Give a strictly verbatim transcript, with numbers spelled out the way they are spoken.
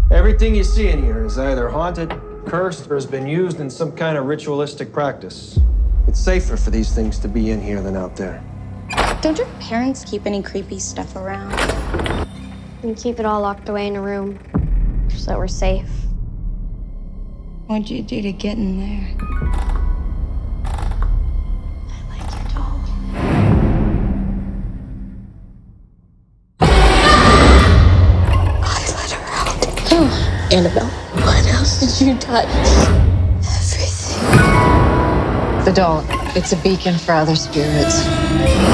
Everything you see in here is either haunted, cursed, or has been used in some kind of ritualistic practice. It's safer for these things to be in here than out there. Don't your parents keep any creepy stuff around? We keep it all locked away in a room so that we're safe. What'd you do to get in there? I like your doll. I let her out. Annabelle, what else did you touch? Everything. The doll, it's a beacon for other spirits.